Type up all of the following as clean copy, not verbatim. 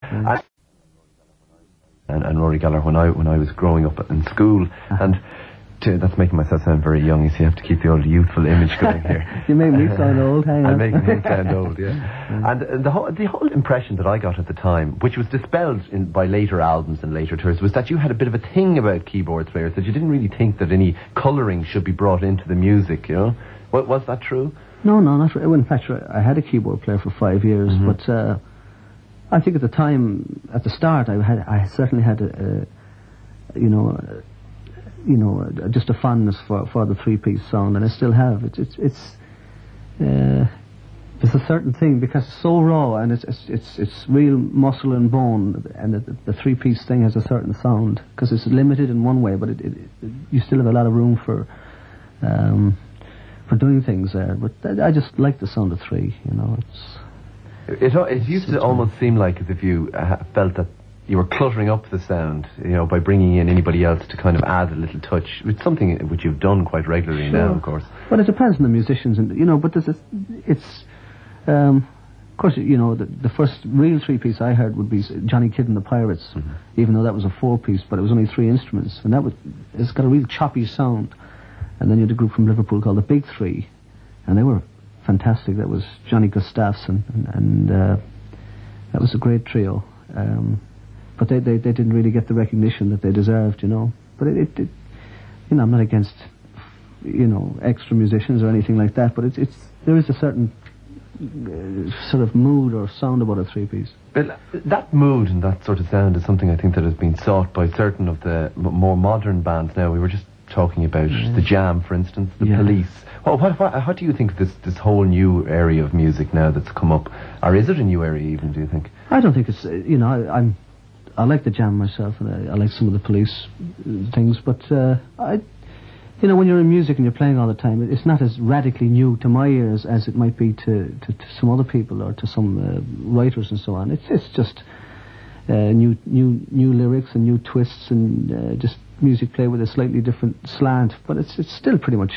And Rory Gallagher when I was growing up in school, and that's making myself sound very young. You see, I have to keep the old youthful image going here. You make me sound old. Hang on. I'm making me sound old, yeah. And the whole impression that I got at the time, which was dispelled by later albums and later tours, was that you had a bit of a thing about keyboard players, that you didn't really think that any colouring should be brought into the music. You know, was that true? No, not really. In fact, I had a keyboard player for 5 years, but I think at the time, at the start, I certainly had just a fondness for the three-piece sound, and I still have. It's a certain thing because it's so raw, and it's real muscle and bone, and the three-piece thing has a certain sound because it's limited in one way, but you still have a lot of room for doing things there. But I just like the sound of three. You know, it used to almost seem like as if you felt that you were cluttering up the sound, you know, by bringing in anybody else to kind of add a little touch. It's something which you've done quite regularly now, of course. Well, it depends on the musicians, and but of course, the first real three-piece I heard would be Johnny Kidd and the Pirates, even though that was a four-piece, but it was only three instruments, and it's got a real choppy sound. And then you had a group from Liverpool called the Big Three, and they were fantastic. That was Johnny Gustafson, and that was a great trio. But they didn't really get the recognition that they deserved, But I'm not against, extra musicians or anything like that. But there is a certain sort of mood or sound about a three-piece. But that mood and that sort of sound is something I think that has been sought by certain of the more modern bands now. We were just talking about the Jam, for instance, the Police. Well, how do you think of this whole new area of music now that's come up? Or is it a new area even, do you think? I don't think it's, I like the Jam myself, and I like some of the Police things, but when you're in music and you're playing all the time, it's not as radically new to my ears as it might be to some other people or to some writers and so on. It's just new lyrics and new twists and just music played with a slightly different slant, but it's still pretty much.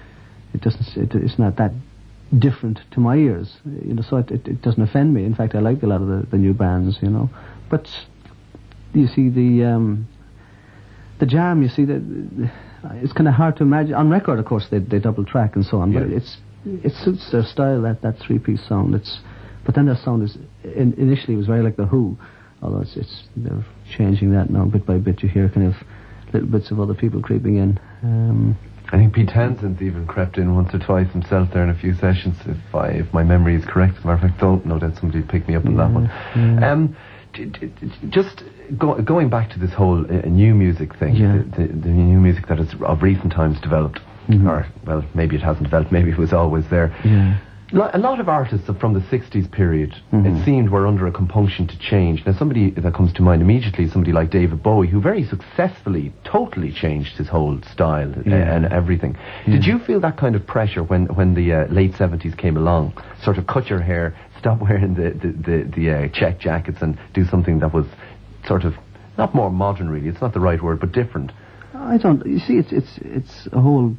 It's not that different to my ears, so it doesn't offend me. In fact, I like a lot of the new bands, But you see the Jam, you see that it's kind of hard to imagine. On record, of course, they double track and so on, but it suits their style, that three-piece sound. But then their sound initially was very like the Who, although they're changing that now bit by bit. You hear kind of little bits of other people creeping in. I think Pete Townsend's even crept in once or twice himself there in a few sessions, if my memory is correct. As a matter of fact, don't know that somebody picked me up on that one. Yeah. Just going back to this whole new music thing, the new music that has of recent times developed, or, well, maybe it hasn't developed, maybe it was always there. Yeah. A lot of artists from the 60s period, it seemed, were under a compunction to change. Now, somebody that comes to mind immediately is somebody like David Bowie, who very successfully, totally changed his whole style and everything. Did you feel that kind of pressure when the late 70s came along? Sort of cut your hair, stop wearing the check jackets and do something that was sort of, not more modern really, it's not the right word, but different? I don't, you see, it's a whole...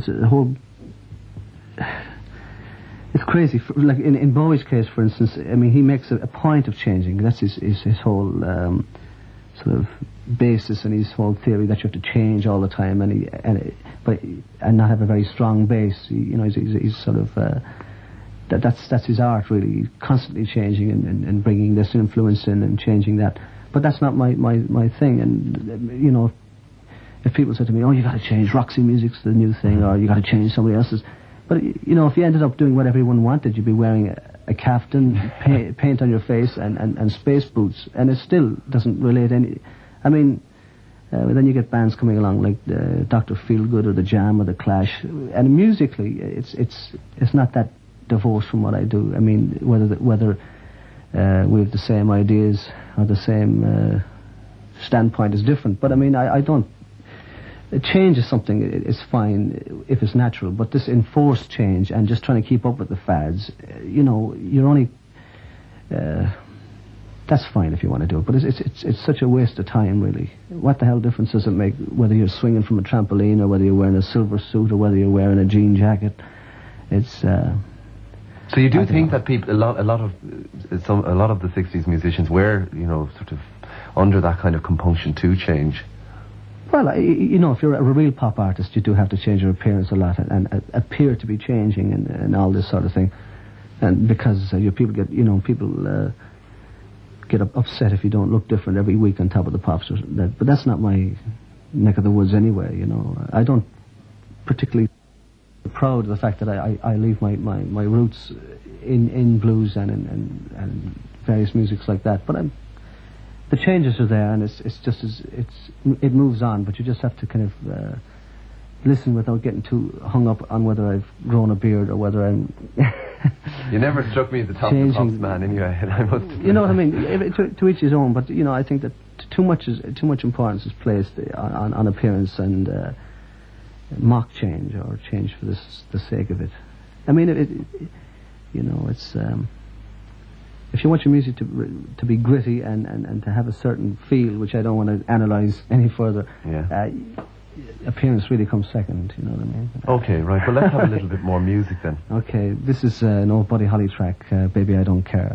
It's crazy. Like in Bowie's case, for instance, I mean, he makes a point of changing. That's his whole sort of basis and his whole theory that you have to change all the time and not have a very strong base. He's sort of that's his art, really, constantly changing and bringing this influence in and changing that. But that's not my thing. And if people say to me, "Oh, you got to change Roxy Music's the new thing," or "You got to change somebody else's." But, if you ended up doing what everyone wanted, you'd be wearing a caftan, paint on your face, and space boots, and it still doesn't relate any... I mean, then you get bands coming along like Dr. Feelgood or the Jam or the Clash, and musically, it's not that divorced from what I do. I mean, whether we have the same ideas or the same standpoint is different, but I mean, I don't... Change is something, it's fine if it's natural, but this enforced change and just trying to keep up with the fads, you're only... that's fine if you want to do it, but it's such a waste of time, really. What the hell difference does it make whether you're swinging from a trampoline or whether you're wearing a silver suit or whether you're wearing a jean jacket? It's... So you do think that people, a lot of the '60s musicians were, sort of under that kind of compunction to change? Well, if you're a real pop artist, you do have to change your appearance a lot and appear to be changing and all this sort of thing. And because people get upset if you don't look different every week on Top of the Pops. But that's not my neck of the woods anyway. I don't particularly proud of the fact that I leave my roots in blues and various musics like that. But the changes are there, and it moves on. But you just have to kind of listen without getting too hung up on whether I've grown a beard or whether I'm. You never struck me as the Top of the Pops man, anyway. I must. You know what I mean? To each his own. But I think that too much importance is placed on appearance and mock change or change for the sake of it. I mean, it's if you want your music to be gritty and to have a certain feel, which I don't want to analyse any further. Yeah. Appearance really comes second, you know what I mean? Okay, right. Well, let's have a little bit more music then. Okay, this is an old Buddy Holly track, Baby I Don't Care.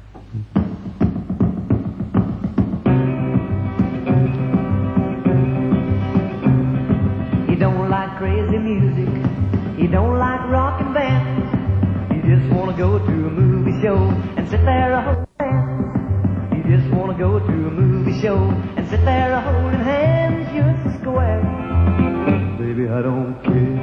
He don't like crazy music, he don't like rock and bands. He just wanna go to a movie show and sit there holding hands. He just wanna go to a movie show and sit there holding hands just square. Baby, I don't care.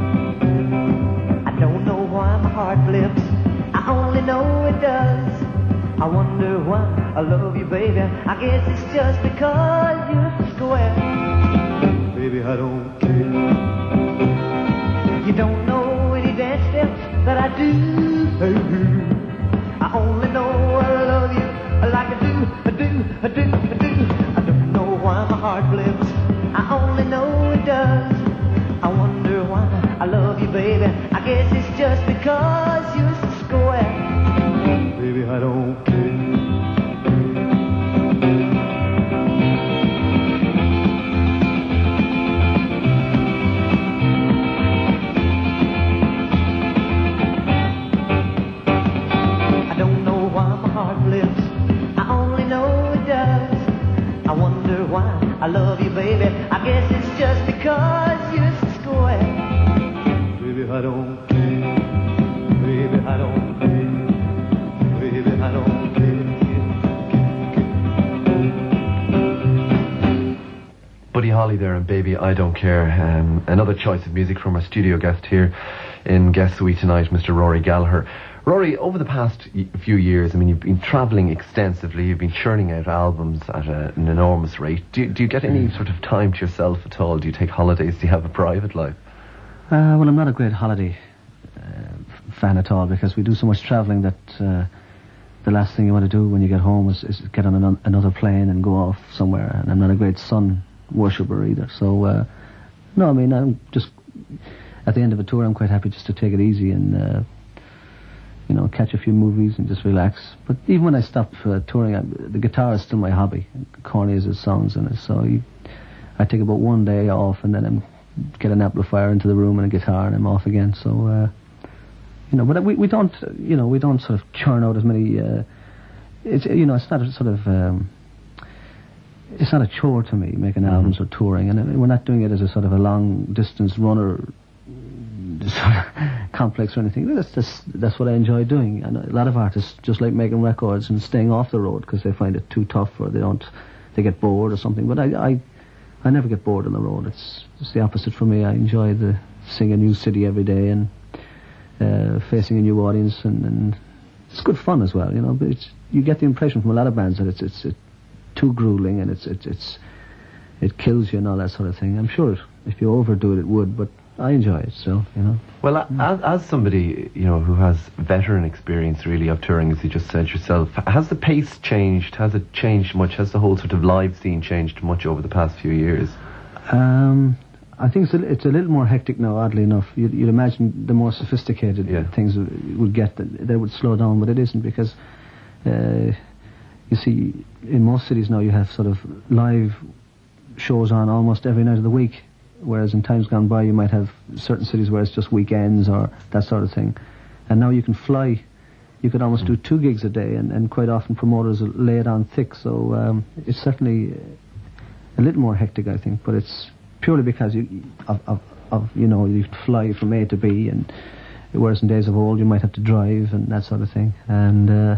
I don't know why my heart flips, I only know it does. I wonder why I love you, baby. I guess it's just because you're square. Baby, I don't care. You don't know any dance steps that I do. I only know I love you like I do. I don't know why my heart flips, I only know it does. I wonder why I love you, baby. I guess it's just because you're so square. Baby, I don't care. I don't know why my heart flips, I only know it does. I wonder why I love you, baby. I guess it's just because you're so square. Baby, I don't care. Baby, I don't care. Baby, I don't care. Buddy Holly there and Baby I Don't Care. Another choice of music from our studio guest here in Guest Suite tonight, Mr. Rory Gallagher. Rory, over the past few years, I mean, you've been travelling extensively, you've been churning out albums at an enormous rate. Do you get any sort of time to yourself at all? Do you take holidays? Do you have a private life? Well, I'm not a great holiday fan at all, because we do so much travelling that the last thing you want to do when you get home is get on another plane and go off somewhere. And I'm not a great sun worshipper either. So, no, I mean, I'm just, at the end of a tour, I'm quite happy just to take it easy and, catch a few movies and just relax. But even when I stop touring, the guitar is still my hobby, corny as it sounds. And so I take about one day off, and then get an amplifier into the room and a guitar, and I'm off again. So, but we don't sort of churn out as many. It's not a sort of. It's not a chore to me making albums or touring, and we're not doing it as a sort of a long distance runner sort of complex or anything. That's what I enjoy doing. And a lot of artists just like making records and staying off the road because they find it too tough, or they get bored or something. But I never get bored on the road. It's the opposite for me. I enjoy seeing a new city every day and facing a new audience, and it's good fun as well. But you get the impression from a lot of bands that it's too grueling and it kills you and all that sort of thing. I'm sure if you overdo it would, but I enjoy it still, Well, as somebody, who has veteran experience really of touring, as you just said yourself, has the pace changed? Has it changed much? Has the whole sort of live scene changed much over the past few years? I think it's a little more hectic now, oddly enough. You'd imagine the more sophisticated things would get, that they would slow down, but it isn't, because you see, in most cities now you have sort of live shows on almost every night of the week, whereas in times gone by you might have certain cities where it's just weekends or that sort of thing. and now you can fly. You could almost do 2 gigs a day, and quite often promoters lay it on thick. So it's certainly a little more hectic, I think. But it's purely because you fly from A to B, and whereas in days of old you might have to drive and that sort of thing. And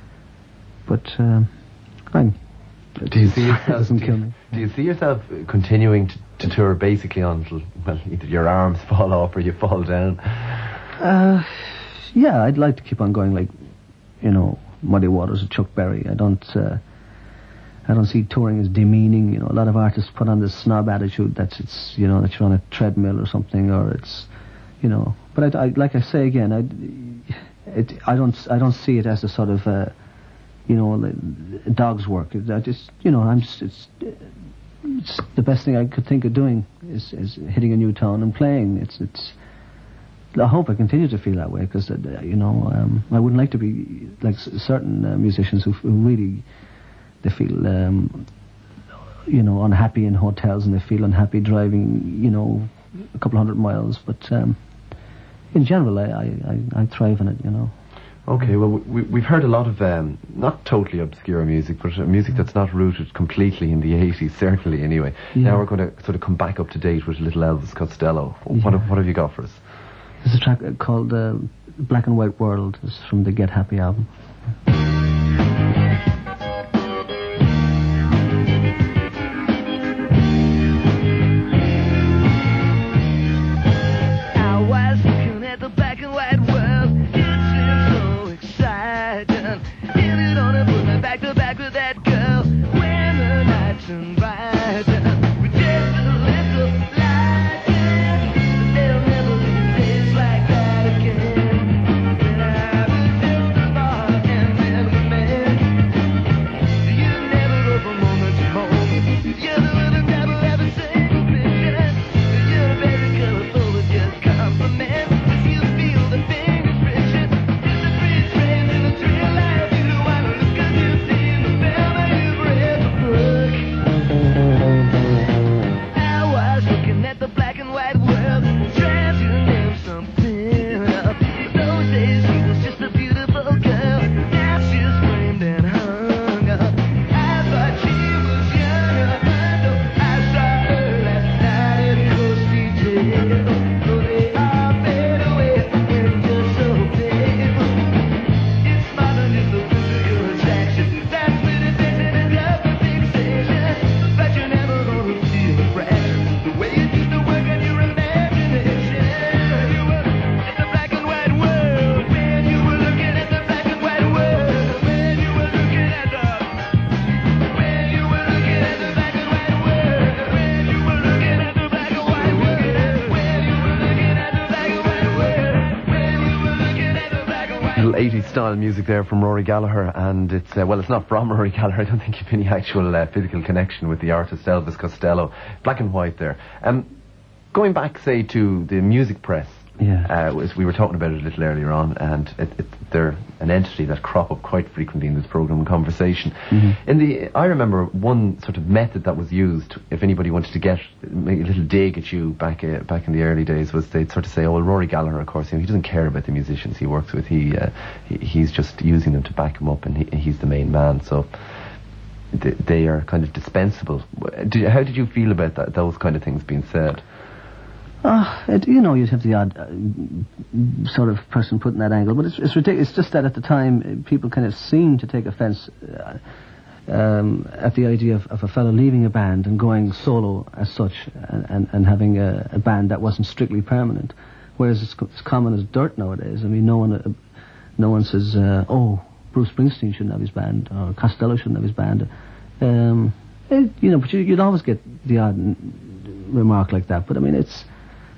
do you see yourself? Doesn't kill me. Do you see yourself continuing to tour basically until either your arms fall off or you fall down? Yeah, I'd like to keep on going, like, Muddy Waters or Chuck Berry. I don't see touring as demeaning. A lot of artists put on this snob attitude that that you're on a treadmill or something, or it's, But I like I say again, I don't see it as a sort of, dog's work. It's the best thing I could think of doing is hitting a new town and playing. I hope I continue to feel that way, because I wouldn't like to be like certain musicians who really they feel unhappy in hotels, and they feel unhappy driving a couple 100 miles. But in general, I thrive on it. Okay, well, we've heard a lot of not totally obscure music, but music that's not rooted completely in the 80s, certainly anyway. Yeah. Now we're going to sort of come back up to date with little Elvis Costello. What have you got for us? There's a track called Black and White World. It's from the Get Happy album. I was looking at the black and white world. It seemed so exciting. Hit it on and put me back to back with that girl. When the nights and bright, we just a little light. They'll never be days like that again. When I was just a boy and then a man, you never go from moment to moment. You're the little devil ever single vision. You're very colorful with just compliment. Cause you feel the thing is friction. It's a freeze frame in a tree life. You don't wanna look cause you've seen the film and you've read the book. I was looking at the black and white world, trying to name something up. Those days she was just a beautiful girl. Now she's framed and hung up. I thought she was younger, though I saw her last night in ghostly jail. Oh, they all fade away when you're so pale. It's more than just the fruit of your attraction. That's meditation and love and fixation. But you're never gonna feel a fraction the way you used to work on your imagination. You were at the black and white world when you were looking at the black and white world. When you were looking at the black and white world. When you were looking at the black and white world. When you were looking at the black and white world. When you were looking at the black and white world. Little 80s style music there from Rory Gallagher, and it's it's not from Rory Gallagher. I don't think you've any actual physical connection with the artist Elvis Costello. Black and white there. Going back, say, to the music press. Yeah. As we were talking about it a little earlier on, and they're an entity that crop up quite frequently in this programme and conversation. Mm-hmm. I remember one sort of method that was used if anybody wanted to make a little dig at you back in the early days, was they'd sort of say, oh, well, Rory Gallagher, of course, he doesn't care about the musicians he works with. He's just using them to back him up, and he's the main man. So they are kind of dispensable. How did you feel about those kind of things being said? You'd have the odd sort of person put in that angle, but it's ridiculous. It's just that at the time, people kind of seemed to take offence at the idea of a fellow leaving a band and going solo as such, and having a band that wasn't strictly permanent. Whereas it's common as dirt nowadays. I mean, no one says, oh, Bruce Springsteen shouldn't have his band, or Costello shouldn't have his band. But you'd always get the odd remark like that. But I mean, it's.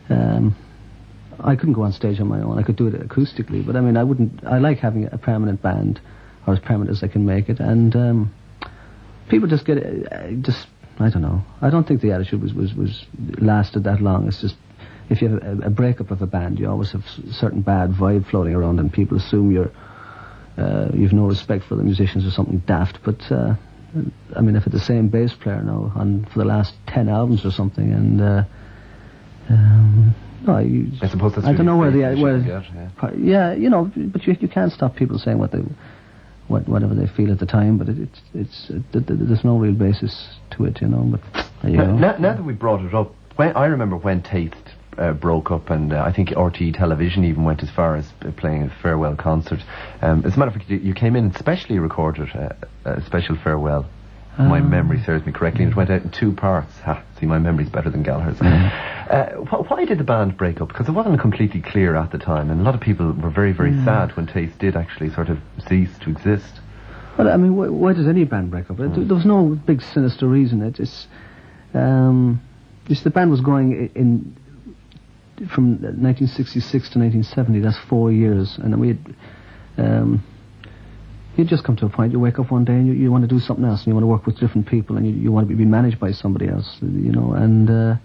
I couldn't go on stage on my own. I could do it acoustically, but I mean, I like having a permanent band, or as permanent as I can make it, and people just get I don't know. I don't think the attitude was lasted that long. It's just, if you have a breakup of a band, you always have certain bad vibe floating around, and people assume you've no respect for the musicians or something daft. But I mean, I've had the same bass player now for the last 10 albums or something, and No, I suppose that's I don't know where really the yeah, you know, but you can't stop people saying whatever they feel at the time, but there's no real basis to it, you know. But now that we brought it up, I remember when Taste broke up, and I think RTE Television even went as far as playing a farewell concert. As a matter of fact, you came in and specially recorded a special farewell. My memory serves me correctly, and it went out in 2 parts. See, my memory's better than Gallagher's. Why did the band break up? Because it wasn't completely clear at the time, and a lot of people were very, very sad when Taste did actually sort of cease to exist. Well, I mean, why does any band break up? There was no big sinister reason. Just the band was going in from 1966 to 1970. That's 4 years, and then we had. You just come to a point, you wake up one day and you want to do something else, and you want to work with different people, and you want to be managed by somebody else, you know, and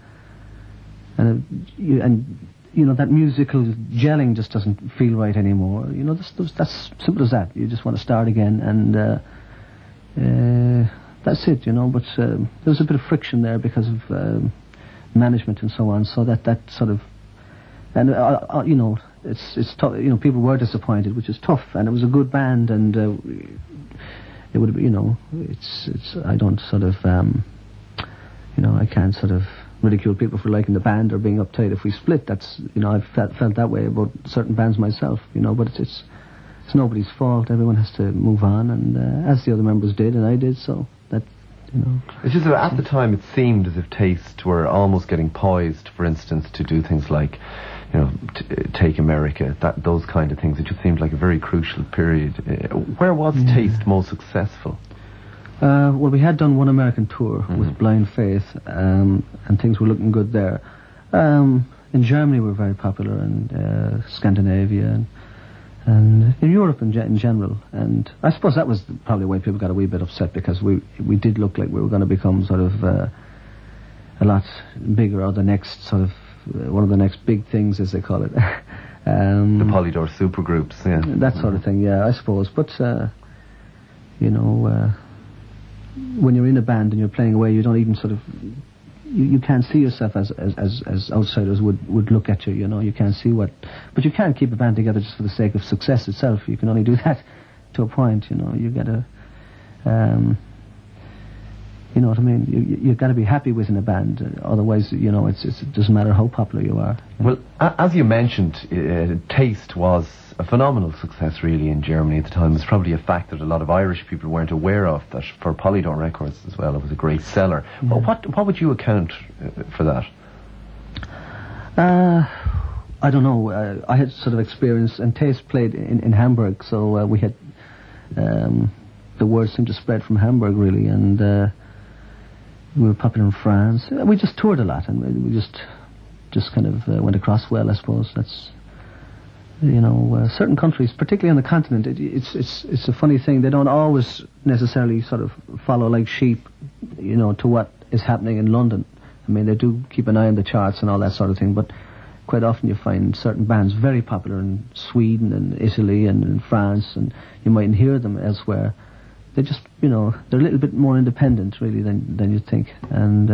you know, that musical gelling just doesn't feel right anymore. You know, that's simple as that. You just want to start again, and that's it, you know. But there was a bit of friction there because of management and so on, so that sort of, and you know, it's tough. You know, people were disappointed, which is tough, and it was a good band, and it would, you know, it's. I don't sort of, you know, I can't sort of ridicule people for liking the band or being uptight if we split. That's, you know, I've felt that way about certain bands myself, you know. But it's nobody's fault. Everyone has to move on, and as the other members did, and I did, so that, you know. It's just that at the time it seemed as if Taste were almost getting poised, for instance, to do things like, you know, Take America, those kind of things. It just seemed like a very crucial period. Where was Taste most successful? Well, we had done one American tour with Blind Faith, and things were looking good there. In Germany we were very popular, and Scandinavia, and in Europe in general. And I suppose that was probably why people got a wee bit upset, because we did look like we were going to become sort of a lot bigger, or the next sort of, one of the next big things, as they call it. The Polydor supergroups, yeah. That sort of thing, yeah, I suppose. But, you know, when you're in a band and you're playing away, you don't even sort of, you can't see yourself as outsiders would look at you, you know. You can't see what, but you can't keep a band together just for the sake of success itself. You can only do that to a point, you know. You gotta, you know what I mean? You've got to be happy within a band. Otherwise, you know, it doesn't matter how popular you are. Well, as you mentioned, Taste was a phenomenal success, really, in Germany at the time. It was probably a fact that a lot of Irish people weren't aware of, that for Polydor Records as well, it was a great seller. Well, what would you account for that? I don't know. I had sort of experience, and Taste played in Hamburg, so we had, the word seemed to spread from Hamburg, really, and we were popular in France. We just toured a lot, and we just kind of went across well, I suppose. That's, you know, certain countries, particularly on the continent, it's a funny thing. They don't always necessarily sort of follow like sheep, you know, to what is happening in London. I mean, they do keep an eye on the charts and all that sort of thing, but quite often you find certain bands very popular in Sweden and Italy and in France, and you mightn't hear them elsewhere. They just, you know, they're a little bit more independent, really, than you'd think. And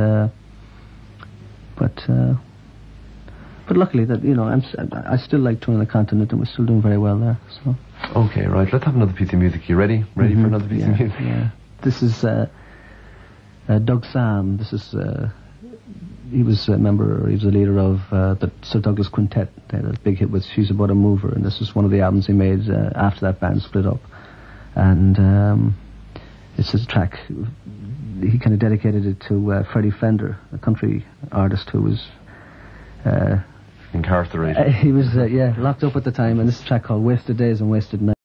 but luckily, that, you know, I still like touring the continent, and we're still doing very well there. So. Okay, right. Let's have another piece of music. You ready? Ready for another piece of music? Yeah. This is Doug Sam. This is he was a member. He was a leader of the Sir Douglas Quintet. They had a big hit with "She's About a Mover," and this is one of the albums he made after that band split up. And it's a track, he kind of dedicated it to Freddie Fender, a country artist who was incarcerated. He was locked up at the time, and this is a track called "Wasted Days and Wasted Nights."